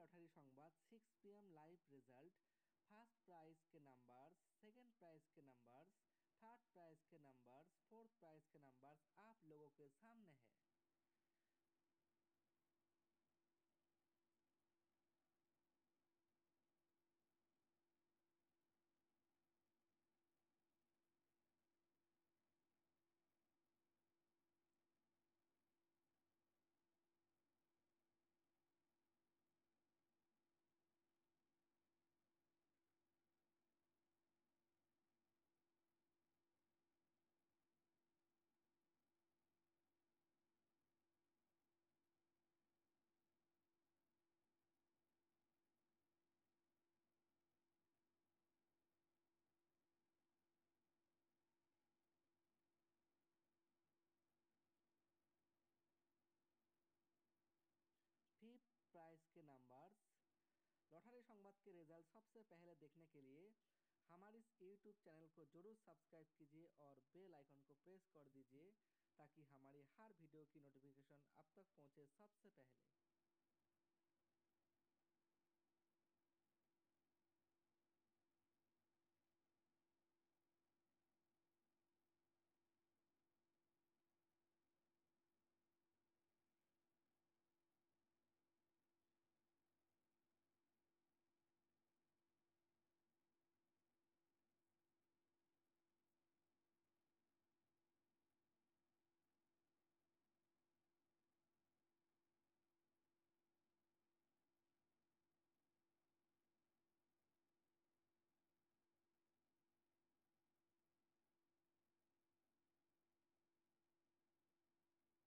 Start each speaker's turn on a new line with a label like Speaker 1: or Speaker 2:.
Speaker 1: Lottery Sambad 6 PM live result, first prize के numbers, second prize के numbers, third prize के numbers, fourth prize के numbers आप लोगों के सामने है। फिफ्थ प्राइज के नंबर्स। लॉटरी संवाद के रिजल्ट सबसे पहले देखने के लिए हमारे इस यूट्यूब चैनल को जरूर सब्सक्राइब कीजिए और बेल आइकन को प्रेस कर दीजिए ताकि हमारी हर वीडियो की नोटिफिकेशन आप तक पहुंचे सबसे पहले।